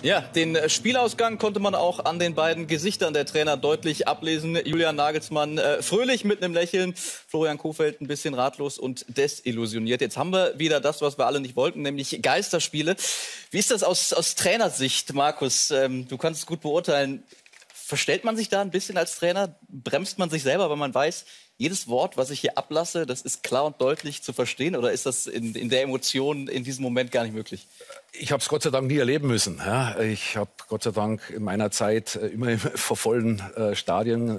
Ja, den Spielausgang konnte man auch an den beiden Gesichtern der Trainer deutlich ablesen. Julian Nagelsmann fröhlich mit einem Lächeln, Florian Kohfeldt ein bisschen ratlos und desillusioniert. Jetzt haben wir wieder das, was wir alle nicht wollten, nämlich Geisterspiele. Wie ist das aus Trainersicht, Markus? Du kannst es gut beurteilen. Verstellt man sich da ein bisschen als Trainer? Bremst man sich selber, weil man weiß, jedes Wort, was ich hier ablasse, das ist klar und deutlich zu verstehen? Oder ist das in der Emotion in diesem Moment gar nicht möglich? Ich habe es Gott sei Dank nie erleben müssen. Ja. Ich habe Gott sei Dank in meiner Zeit immer vor vollen Stadien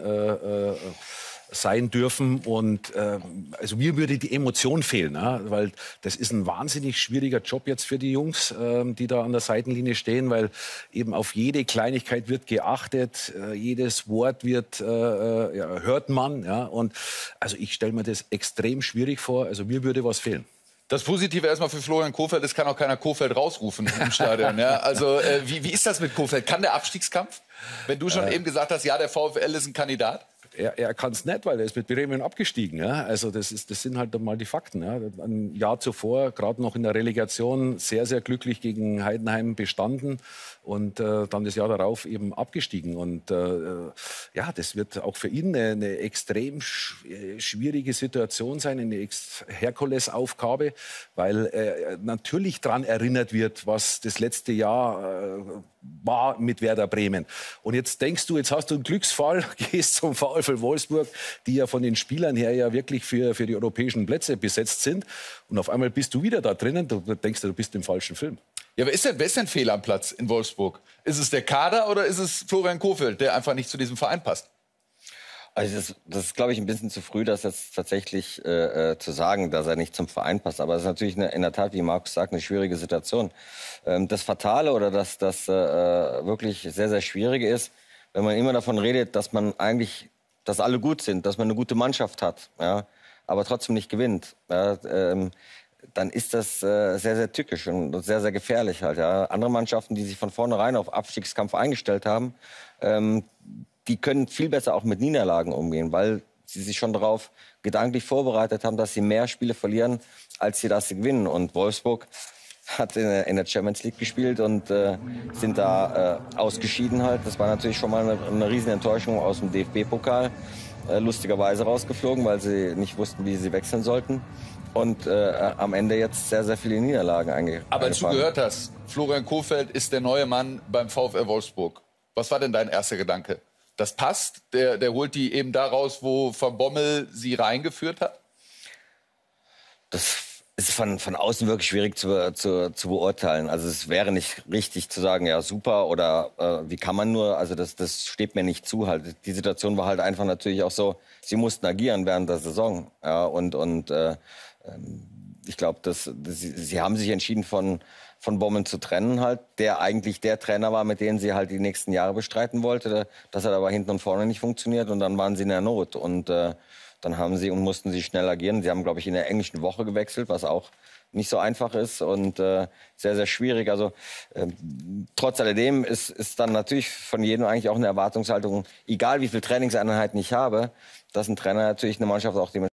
sein dürfen. Und also mir würde die Emotion fehlen, ja, weil das ist ein wahnsinnig schwieriger Job jetzt für die Jungs, die da an der Seitenlinie stehen, weil eben auf jede Kleinigkeit wird geachtet, jedes Wort wird hört man. Ja. Und also ich stelle mir das extrem schwierig vor. Also mir würde was fehlen. Das Positive erstmal für Florian Kohfeldt, es kann auch keiner Kohfeldt rausrufen im Stadion. Ja? Also wie ist das mit Kohfeldt? Kann der Abstiegskampf? Wenn du schon eben gesagt hast, ja, der VfL ist ein Kandidat. Er kann es nicht, weil er ist mit Bremen abgestiegen. Ja? Also das sind halt mal die Fakten. Ja? Ein Jahr zuvor, gerade noch in der Relegation, sehr, sehr glücklich gegen Heidenheim bestanden und dann das Jahr darauf eben abgestiegen. Und ja, das wird auch für ihn eine extrem schwierige Situation sein, eine Herkulesaufgabe, weil er natürlich daran erinnert wird, was das letzte Jahr war mit Werder Bremen. Und jetzt denkst du, jetzt hast du einen Glücksfall, gehst zum VfL Wolfsburg, die ja von den Spielern her ja wirklich für die europäischen Plätze besetzt sind. Und auf einmal bist du wieder da drinnen, du denkst, du bist im falschen Film. Ja, wer ist denn fehl am Platz in Wolfsburg? Ist es der Kader oder ist es Florian Kohfeldt, der einfach nicht zu diesem Verein passt? Also das ist, glaube ich, ein bisschen zu früh, das jetzt tatsächlich zu sagen, dass er nicht zum Verein passt. Aber es ist natürlich in der Tat, wie Markus sagt, eine schwierige Situation. Das Fatale oder das wirklich sehr, sehr Schwierige ist, wenn man immer davon redet, dass man eigentlich, dass alle gut sind, dass man eine gute Mannschaft hat, ja, aber trotzdem nicht gewinnt. Ja, dann ist das sehr, sehr tückisch und sehr, sehr gefährlich halt. Ja. Andere Mannschaften, die sich von vornherein auf Abstiegskampf eingestellt haben, die können viel besser auch mit Niederlagen umgehen, weil sie sich schon darauf gedanklich vorbereitet haben, dass sie mehr Spiele verlieren, als sie das gewinnen. Und Wolfsburg hat in der Champions League gespielt und sind da ausgeschieden halt. Das war natürlich schon mal eine riesen Enttäuschung aus dem DFB-Pokal. Lustigerweise rausgeflogen, weil sie nicht wussten, wie sie wechseln sollten. Und am Ende jetzt sehr, sehr viele Niederlagen eingefahren. Aber als du gehört hast, Florian Kohfeldt ist der neue Mann beim VfL Wolfsburg. Was war denn dein erster Gedanke? Das passt? Der holt die eben da raus, wo Van Bommel sie reingeführt hat? Das ist von außen wirklich schwierig zu beurteilen. Also es wäre nicht richtig zu sagen, ja super oder wie kann man nur, also das steht mir nicht zu halt. Die Situation war halt einfach natürlich auch so, sie mussten agieren während der Saison. Ja, und ich glaube, sie haben sich entschieden von Bommel zu trennen halt, der eigentlich der Trainer war, mit dem sie halt die nächsten Jahre bestreiten wollte. Das hat aber hinten und vorne nicht funktioniert und dann waren sie in der Not und dann mussten sie schnell agieren. Sie haben, glaube ich, in der englischen Woche gewechselt, was auch nicht so einfach ist und sehr, sehr schwierig. Also trotz alledem ist dann natürlich von jedem eigentlich auch eine Erwartungshaltung, egal wie viele Trainingseinheiten ich habe, dass ein Trainer natürlich eine Mannschaft auch dementsprechend